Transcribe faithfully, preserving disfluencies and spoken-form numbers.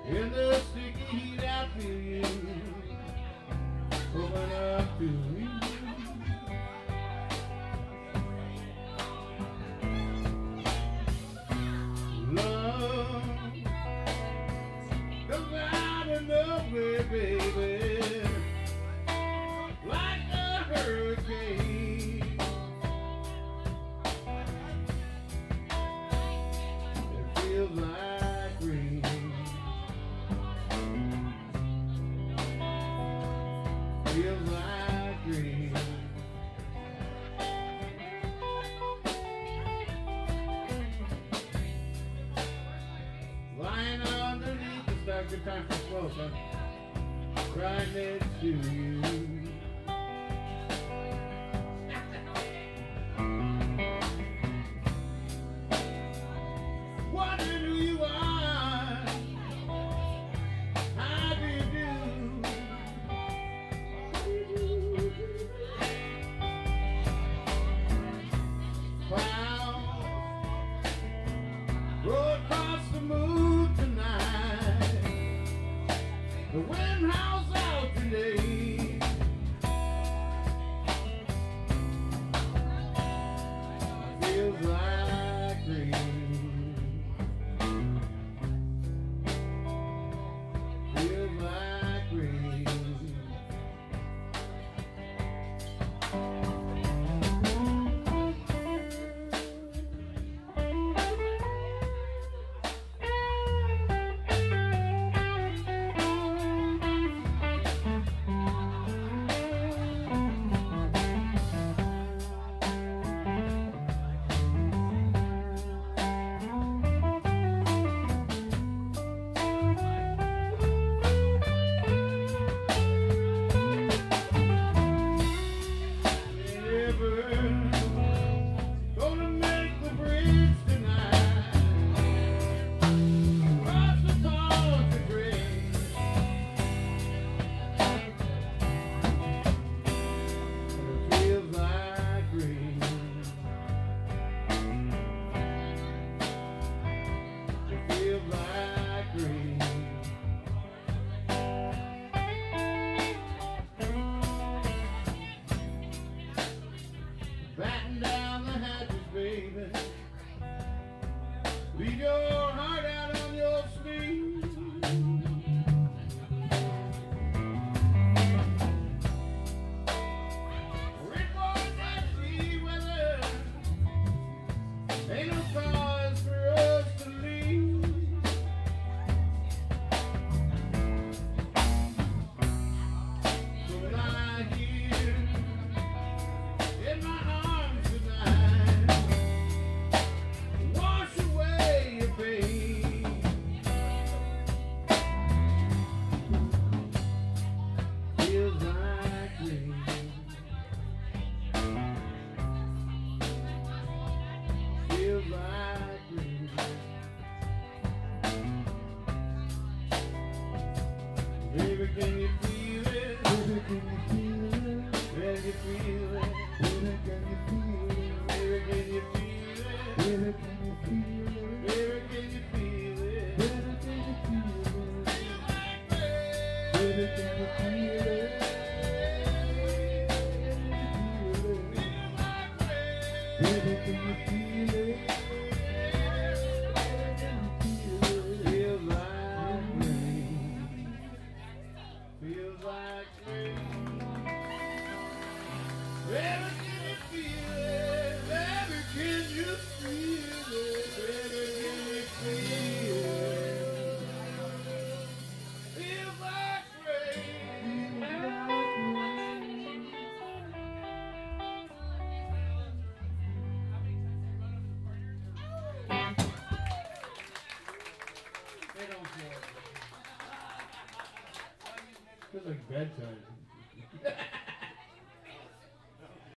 In the sticky heat I feel you open up to me. Love comes out of nowhere, baby, like a hurricane. It feels like rain. Feels like rain. Lying underneath the start, good time for slow, huh? Right next to you. Wondering who you are. How do you do? Clouds roll across the moon tonight. The wind howls out today. Feels like rain. Feels like rain. Gonna make the bridge tonight. Cross the country bridge. It feels like rain. It feels like rain. Batten down the hatches, baby. Leave your heart out on your sleeve. Report that sea weather. Ain't no cause for us to leave. So lie here in my arms tonight. Wash away your pain. Feels like rain. Feels like rain. Baby, can you feel it? Baby, can you feel it? Can you feel it? Baby, can you feel it? Baby, can you feel it? Baby, can you feel it? Baby, can you feel it? Baby, can you feel it? Feel like rain. Baby, can you feel it? Feel like rain. Baby, can you feel it? Feels like rain. Feels like rain. Baby, can you feel it? Baby, can you feel it? Baby, can you feel it? Feels like rain. They don't feel it. Feels like bedtime.